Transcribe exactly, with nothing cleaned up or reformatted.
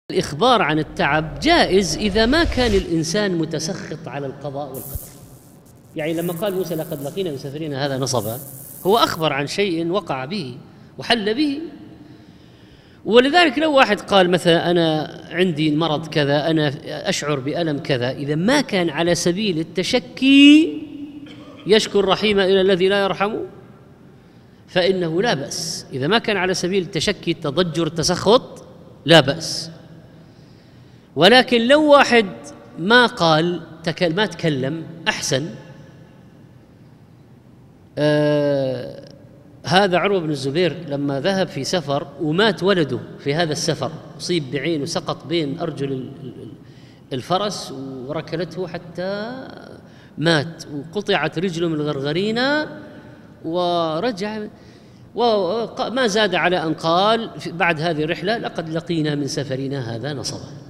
الإخبار عن التعب جائز إذا ما كان الإنسان متسخط على القضاء والقدر. يعني لما قال موسى لقد لقينا من سفرنا هذا نصبا، هو أخبر عن شيء وقع به وحل به. ولذلك لو واحد قال مثلا أنا عندي مرض كذا، أنا أشعر بألم كذا، إذا ما كان على سبيل التشكي يشكو الرحيم إلى الذي لا يرحم فإنه لا بأس. إذا ما كان على سبيل التشكي التضجر التسخط لا بأس. ولكن لو واحد ما قال ما تكلم أحسن. آه هذا عروة بن الزبير لما ذهب في سفر ومات ولده في هذا السفر، أصيب بعين وسقط بين أرجل الفرس وركلته حتى مات، وقطعت رجله من الغرغرينة ورجع، وما زاد على أن قال بعد هذه الرحلة لقد لقينا من سفرنا هذا نصبا.